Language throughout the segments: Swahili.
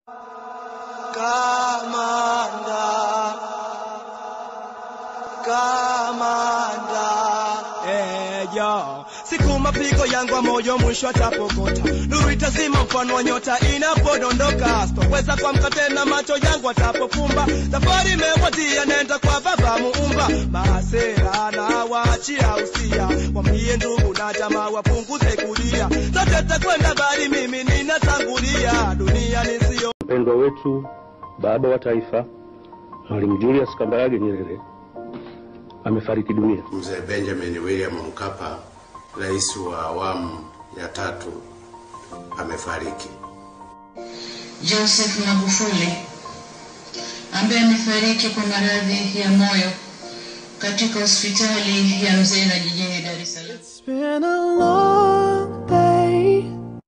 Siku mapigo yangu wa moyo mwisho atapokota. Nuru itazima mfano wa nyota inapodondoka. Sitoweza kuamka tena macho yangu atapofumba. Safari imewadia nenda kwa baba muumba. Masera na waachia usia. Wambie ndugu na jamaa wapunguze kulia. Sote tutakwenda bali mimi ninatangulia. Dunia nisio. Mpendwa wetu baba wa taifa Mwalimu Julius Kambarage Nyerere amefariki dunia. Mzee Benjamin William Mkapa, rais wa awamu ya 3, amefariki. Joseph Magufuli ambaye amefariki kwa maradhi ya moyo katika hospitali ya Mzee jijini Dar es Salaam. It's been a long day.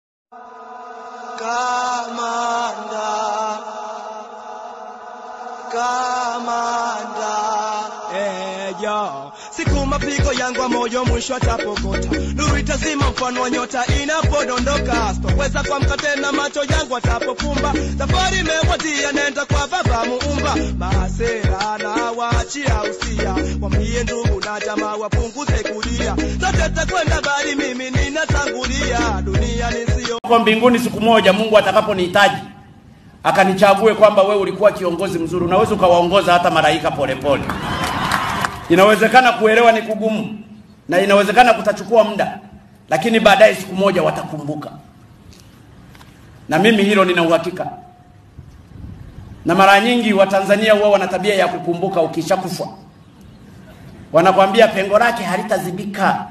Siku mapigo yangu wa moyo mwisho atapokota. Nuru itazima mfano wa nyota inapodondoka. Sitoweza kuamka tena macho yangu atapofumba. Safari imewadia nenda kwa baba muumba. Masera na waachia usia. Wambie ndugu na jamaa wapunguze kulia. Sote tutakwenda bali mimi ninatangulia. Dunia nisio. Kwa mbinguni siku moja Mungu atakaponihitaji akanichague kwamba wewe ulikuwa kiongozi mzuri, unaweza ukawaongoza hata malaika polepole. Inawezekana kuelewa ni kugumu na inawezekana kutachukua muda, lakini baadaye siku moja watakumbuka. Na mimi hilo nina uhakika. Na mara nyingi Watanzania huwa wana tabia ya kukumbuka ukishakufa. Wanakuambia pengo lake halitazibika.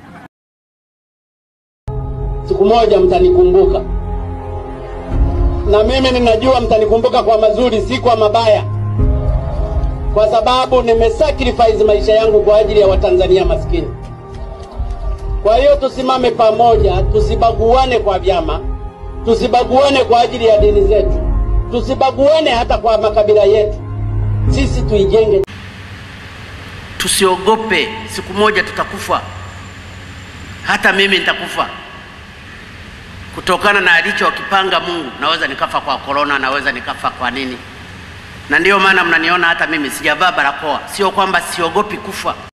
Siku moja mtanikumbuka. Na mimi ninajua mtanikumbuka kwa mazuri, si kwa mabaya. Kwa sababu nimesacrifice maisha yangu kwa ajili ya Watanzania maskini. Kwa hiyo tusimame pamoja, tusibaguane kwa vyama, tusibaguane kwa ajili ya dini zetu, tusibaguane hata kwa makabila yetu. Sisi tuijenge. Tusiogope, siku moja tutakufa. Hata mimi nitakufa. Kutokana na alichokipanga Mungu, naweza nikafa kwa corona, naweza nikafa kwa nini. Na ndio maana mnaniona hata mimi sijavaa barakoa. Sio kwamba siogopi kufa.